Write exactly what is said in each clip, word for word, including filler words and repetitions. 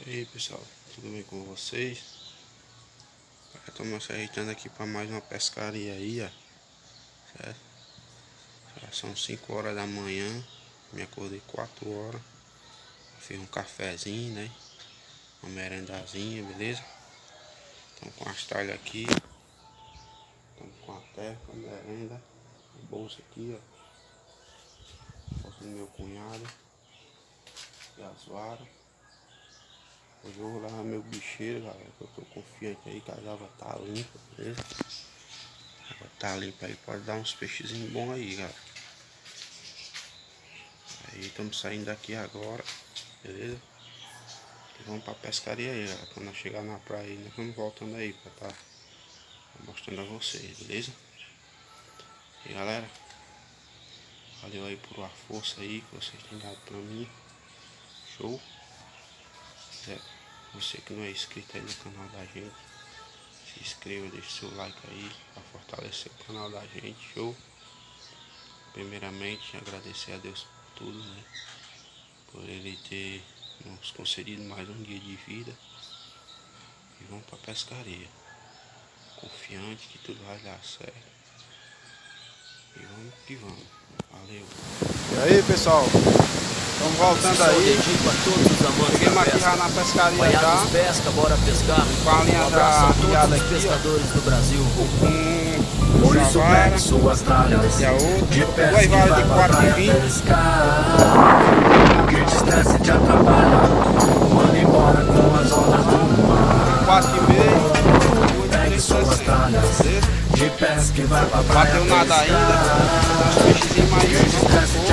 E aí pessoal, tudo bem com vocês? Estamos se ajeitando aqui para mais uma pescaria aí, ó. Certo? Já são cinco horas da manhã. Me acordei quatro horas. Fiz um cafezinho, né? Uma merendazinha, beleza? Estamos com as talhas aqui. Estamos com a terra, com a merenda. A bolsa aqui, ó. Bolsa do meu cunhado. E as varas. Hoje eu vou lavar meu bicheiro, galera, que eu tô confiante aí que a água tá limpa, beleza? A água tá limpa aí, pode dar uns peixezinhos bons aí, galera. Aí estamos saindo daqui agora, beleza? E vamos pra pescaria aí, galera. Quando nós chegar na praia aí, nós vamos voltando aí pra tá mostrando a vocês, beleza? E galera, valeu aí por uma força aí que vocês têm dado pra mim. Show? É, você que não é inscrito aí no canal da gente, se inscreva, deixe seu like aí para fortalecer o canal da gente, show? Primeiramente agradecer a Deus por tudo, né? Por ele ter nos concedido mais um dia de vida. E vamos para pescaria, confiante que tudo vai dar certo. E vamos que vamos. Valeu. E aí pessoal, estamos voltando aí. Cheguei aqui já na pescaria já. Pesca, bora pescar. Com a linha já guiada aqui, pescadores do Brasil. Com uma vara e a outra. Duas varas de quatro e vinte. quatro e meio. Bateu nada ainda. Os peixes maiores não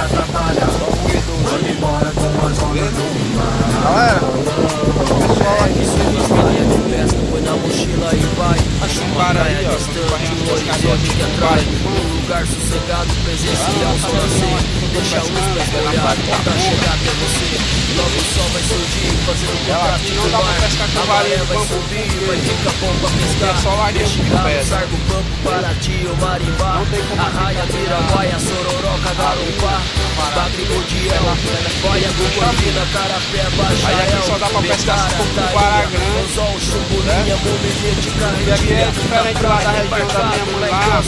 galera, o pessoal aqui de pesca, põe na mochila e vai. A chumbara aí, ó, distante, o horizonte que atrai. Um lugar sossegado, presencial, só assim. Deixa a luz pra olhar, pra chegar até você. Logo o sol vai surgir, fazendo contraste não com dá o pra mar. pescar com A varinha maré de vai bambu, subir, vai ficar bom pra pescar. é só varinha de pedra. Sargo, Pampo, Paraty ou Marimbá. Arraia, Miraguaia, Sororoca, Garumpá. Bagre, Godiel, Boia, Guambina, Carapé, Baixael. Aí aqui só dá pra pescar se for com vara grande. Anzol, Chumbulinha, Momelete, E aqui é diferente lá da região da minha mãe lá.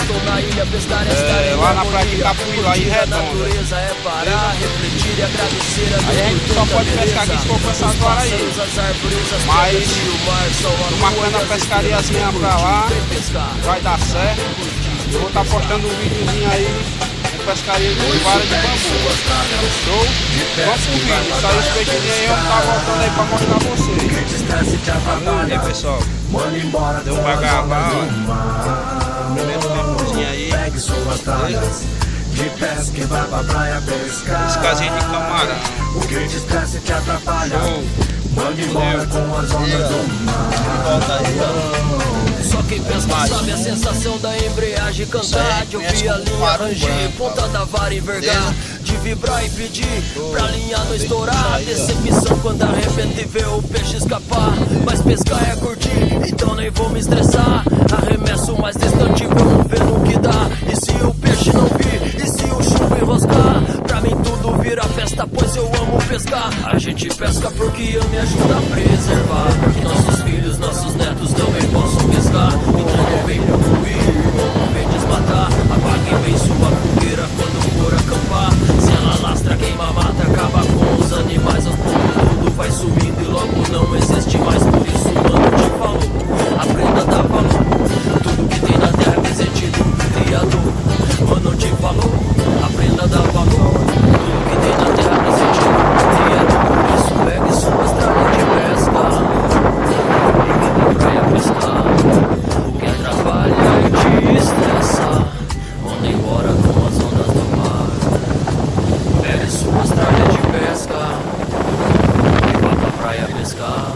É, lá na praia de Capuí, lá em Redonda. É parar, refletir e agradecer a Deus. Aí a gente só pode pescar aqui se for com essas varas aí. Mas tô marcando a pescariazinha pra lá. Vai dar certo. Eu vou estar tá postando um videozinho aí de pescaria de vara de bambu. Show? Vamos pro vídeo. Saiu os peixinhos aí, eu vou estar voltando aí pra mostrar a vocês. E aí pessoal, deu pra gravar, ó. Primeiro tempozinho aí. De pesca que vai pra praia pescar. Pescazinha de camarão. O que te estressa e te atrapalha. Manda embora com as ondas do mar. Só quem pesca sabe a sensação da embreagem. Cantar, de ouvir a linha ranger, ponta da vara envergar, de vibrar e pedir pra linha não estourar. Decepção quando arrebenta e vê o peixe escapar. Mas pescar é curtir, então nem vou me estressar. Arremesso mais distante, vamos ver no que dá. E se o peixe não vir, e se o chumbo enroscar? Pra mim tudo vira festa, pois eu amo pescar. A gente pesca porque ama e ajuda a preservar. Que nossos filhos, nossos netos também possam pescar. Então não vem concluir, não vem desmatar. Apague bem sua fogueira quando for acampar. Se ela lastra, queima, mata, acaba com os animais. Aos poucos tudo vai sumindo e logo não existe mais. Por isso o mano te falou, aprenda a dar valor. Tudo que tem na terra é presente do Criador. Mano te falou, aprenda a dar valor. Tudo que tem na terra é presente do Criador. Por isso pegue suas tralhas de pesca e vá pra praia pescar. O que atrapalha e te estressa, manda embora com as ondas do mar. Pegue suas tralhas de pesca e vá pra praia pescar.